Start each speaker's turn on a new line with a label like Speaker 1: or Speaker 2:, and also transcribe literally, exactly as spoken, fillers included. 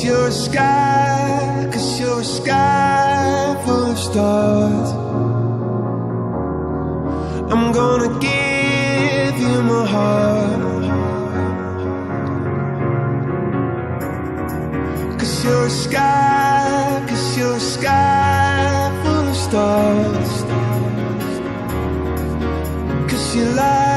Speaker 1: you're a sky, cause you're a sky full of stars. I'm gonna give you my heart, cause you're a sky, cause you're a sky full of stars. Cause you lie